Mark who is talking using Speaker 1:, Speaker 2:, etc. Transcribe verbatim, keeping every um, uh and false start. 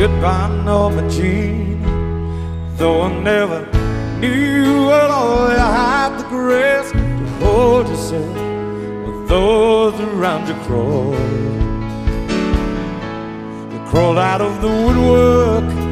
Speaker 1: goodbye, Norma Jean. Though I never knew at all, you had the grace to hold yourself when those around you crawled. They crawled out of the woodwork